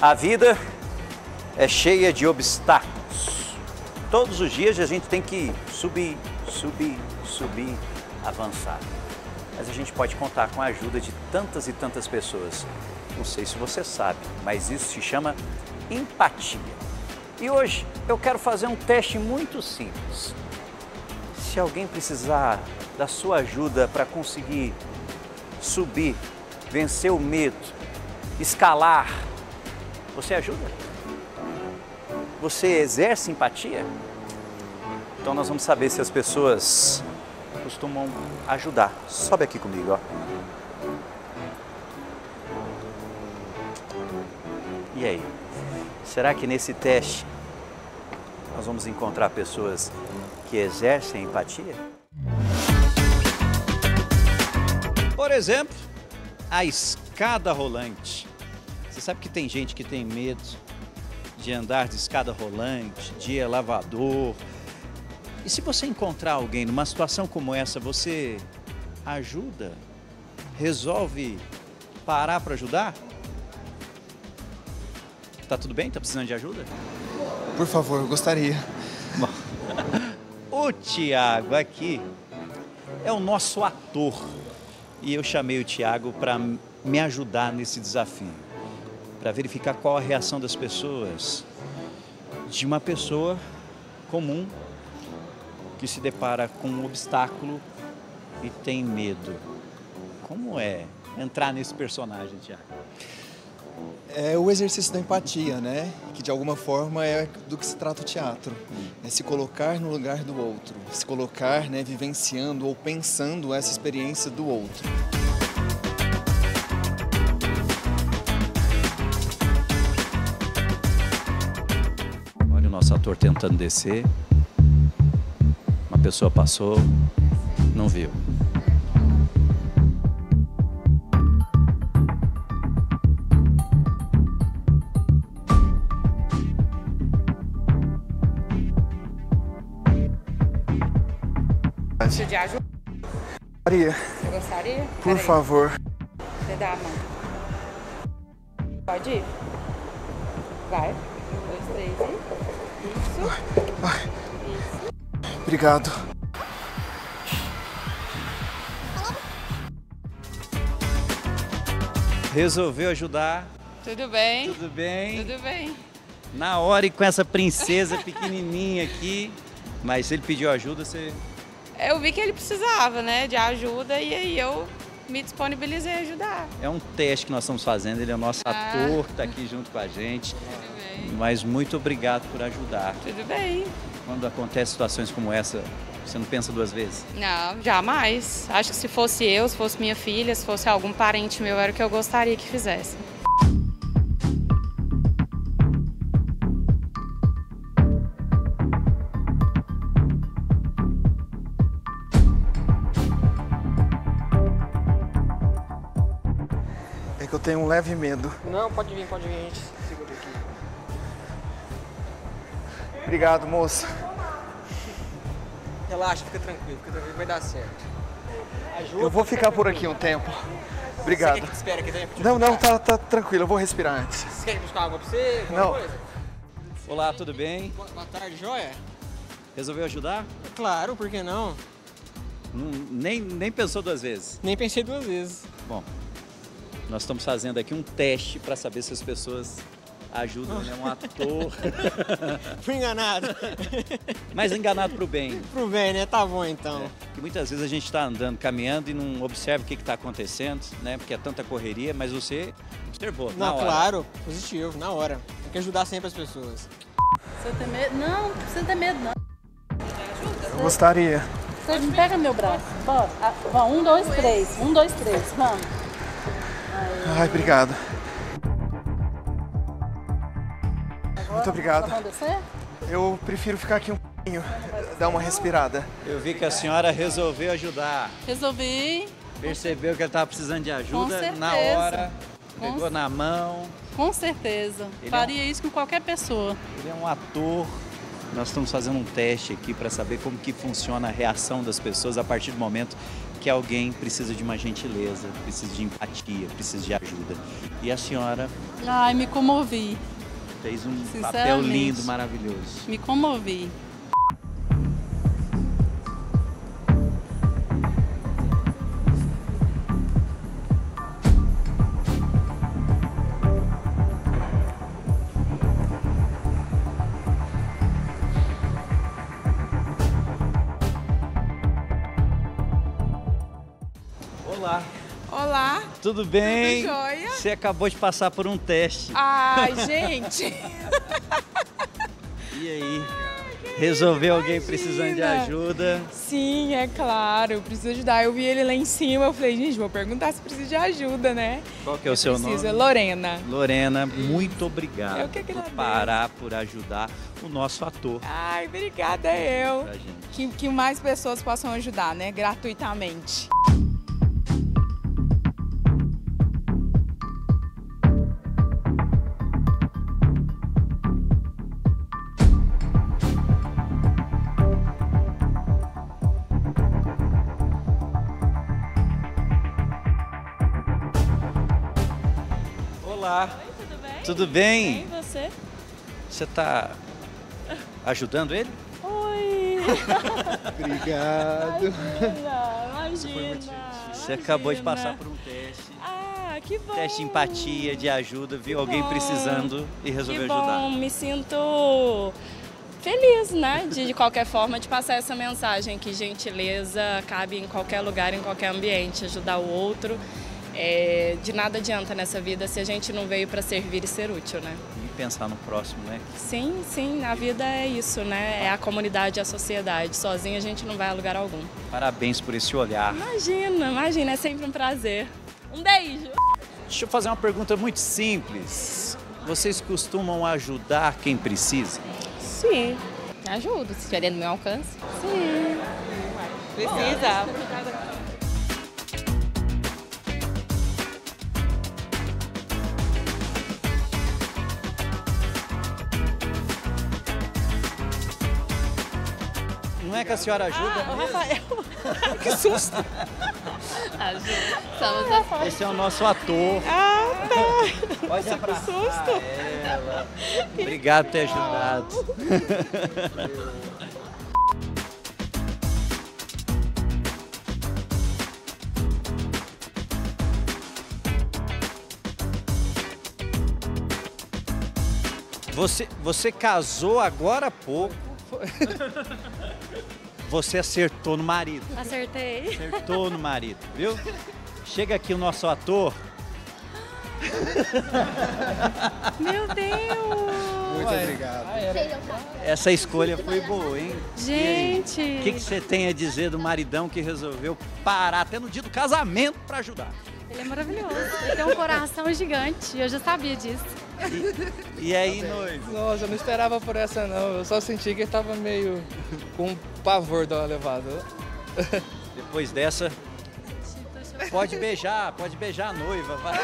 A vida é cheia de obstáculos. Todos os dias a gente tem que subir, avançar. Mas a gente pode contar com a ajuda de tantas e tantas pessoas. Não sei se você sabe, mas isso se chama empatia. E hoje eu quero fazer um teste muito simples. Se alguém precisar da sua ajuda para conseguir subir, vencer o medo, escalar, você ajuda? Você exerce empatia? Então nós vamos saber se as pessoas costumam ajudar. Sobe aqui comigo, ó. E aí? Será que nesse teste nós vamos encontrar pessoas que exercem empatia? Por exemplo, a escada rolante. Você sabe que tem gente que tem medo de andar de escada rolante, de elevador. E se você encontrar alguém numa situação como essa, você ajuda? Resolve parar para ajudar? Tá tudo bem? Tá precisando de ajuda? Por favor, eu gostaria. Bom, o Tiago aqui é o nosso ator. E eu chamei o Tiago para me ajudar nesse desafio. Para verificar qual a reação das pessoas de uma pessoa comum que se depara com um obstáculo e tem medo. Como é entrar nesse personagem, Tiago? É o exercício da empatia, né? Que de alguma forma é do que se trata o teatro. É se colocar no lugar do outro. Se colocar, né, vivenciando ou pensando essa experiência do outro. Olha o nosso ator tentando descer. Uma pessoa passou, não viu. Preciso de ajuda? Você gostaria? Por favor. Você dá a mão. Pode ir? Vai. 1, 2, 3 e... Isso. Isso. Obrigado. Resolveu ajudar? Tudo bem? Tudo bem? Tudo bem. Na hora e com essa princesa pequenininha aqui. Mas se ele pediu ajuda, você... Eu vi que ele precisava, né, de ajuda e aí eu me disponibilizei a ajudar. É um teste que nós estamos fazendo, ele é o nosso ator que está aqui junto com a gente. Tudo bem. Mas muito obrigado por ajudar. Tudo bem. Quando acontecem situações como essa, você não pensa duas vezes? Não, jamais. Acho que se fosse eu, se fosse minha filha, se fosse algum parente meu, era o que eu gostaria que fizesse. É que eu tenho um leve medo. Não, pode vir, a gente segura aqui. Obrigado, moça. Relaxa, fica tranquilo, vai dar certo. Ajuda. Eu vou ficar por aqui um tempo. Obrigado. Você quer que te espere aqui dentro? Não, tá tranquilo, eu vou respirar antes. Você quer buscar água pra você? Alguma Não. coisa? Olá, tudo bem? Boa tarde, joia? Resolveu ajudar? Claro, por que não? Nem pensou duas vezes? Nem pensei duas vezes. Bom, nós estamos fazendo aqui um teste para saber se as pessoas ajudam, ele é um ator. Fui enganado. Mas enganado para o bem. Pro bem, né? Tá bom então. Que muitas vezes a gente está andando, caminhando e não observa o que está acontecendo, né? Porque é tanta correria, mas você observou na Não, hora. claro, positivo, na hora. Tem que ajudar sempre as pessoas. Você tem medo? Não, não precisa ter medo, não. Eu gostaria. Você me pega meu braço. Bora. 1, 2, 3. 1, 2, 3. Vamos. Ai, obrigado. Muito obrigado. Vamos descer? Eu prefiro ficar aqui um pouquinho, dar uma respirada. Eu vi que a senhora resolveu ajudar. Resolvi. Percebeu que ele estava precisando de ajuda certeza. na hora, Com pegou na mão. Com certeza. Ele Faria isso com qualquer pessoa. Ele é um ator. Nós estamos fazendo um teste aqui para saber como que funciona a reação das pessoas a partir do momento que alguém precisa de uma gentileza, precisa de empatia, precisa de ajuda. E a senhora Ai, me comovi. fez um papel Sinceramente. lindo, maravilhoso. Me comovi. Olá, Olá, tudo bem? Tudo jóia? Você acabou de passar por um teste. ai gente, E aí? Resolveu alguém precisando de imagina. ajuda? sim, é claro, eu preciso ajudar. Eu vi ele lá em cima, eu falei, gente, vou perguntar se precisa de ajuda, né? Qual que é o seu Precisa, nome? Lorena. Lorena, muito obrigado Eu que por agradeço. parar, por ajudar o nosso ator Ai, obrigada, eu. pra gente. Que mais pessoas possam ajudar, né? Gratuitamente. Olá, Tudo bem? tudo bem? E você? Você tá ajudando ele? Oi! Obrigado. Imagina! Você acabou de passar por um teste. Ah, que bom! Teste de empatia, de ajuda, viu alguém bom. precisando e resolveu Que bom, ajudar. me sinto feliz, né? De qualquer forma, de passar essa mensagem que gentileza cabe em qualquer lugar, em qualquer ambiente, ajudar o outro. De nada adianta nessa vida se a gente não veio para servir e ser útil, né? E pensar no próximo, né? Sim, sim, a vida é isso, né? É a comunidade, a sociedade. Sozinho a gente não vai a lugar algum. Parabéns por esse olhar. Imagina, é sempre um prazer. Um beijo! Deixa eu fazer uma pergunta muito simples. Vocês costumam ajudar quem precisa? Sim, ajudo, se estiver dentro do meu alcance. Precisa. Não é que a senhora ajuda? Que susto. Somos Esse é o nosso ator. Ah, tá. Pode abraçar susto. ela. Obrigado por ter ajudado. Você casou agora há pouco. Você acertou no marido. Acertei. Acertou no marido, viu? Chega aqui o nosso ator. Meu Deus! Muito obrigado. Essa escolha foi boa, hein? Gente! O que você tem a dizer do maridão que resolveu parar até no dia do casamento para ajudar? Ele é maravilhoso. Ele tem um coração gigante. Eu já sabia disso. E aí, noivo? Nossa, eu não esperava por essa não. Eu só senti que ele tava meio com pavor da levada. Depois dessa, pode beijar a noiva. Vai.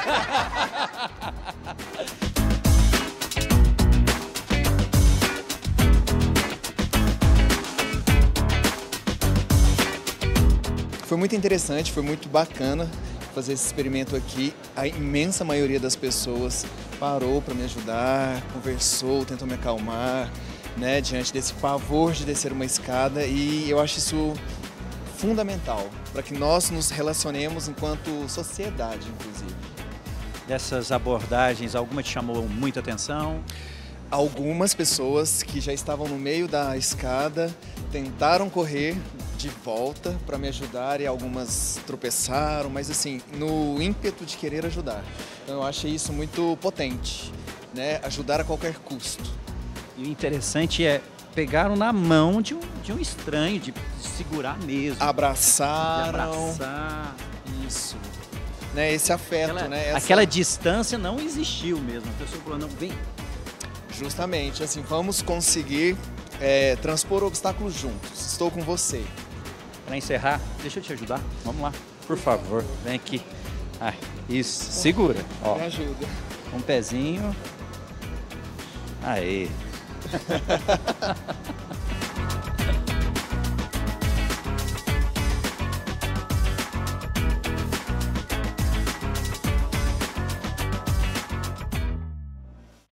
Foi muito interessante, foi muito bacana fazer esse experimento aqui. A imensa maioria das pessoas parou para me ajudar, conversou, tentou me acalmar, né, diante desse pavor de descer uma escada, e eu acho isso fundamental para que nós nos relacionemos enquanto sociedade, inclusive. Dessas abordagens, alguma te chamou muita atenção? Algumas pessoas que já estavam no meio da escada tentaram correr de volta para me ajudar e algumas tropeçaram, mas assim, no ímpeto de querer ajudar. Então eu achei isso muito potente, né? Ajudar a qualquer custo. E o interessante é pegaram na mão de um estranho, de segurar mesmo, de Abraçaram. abraçar. Isso. Né? Esse afeto, né? Aquela distância não existiu mesmo. A pessoa falou, não, vem. Justamente, assim, vamos conseguir transpor obstáculos juntos. Estou com você. Para encerrar, deixa eu te ajudar. Vamos lá, por favor, vem aqui. Ah, isso, segura. Ó, Me ajuda. um pezinho. Aê.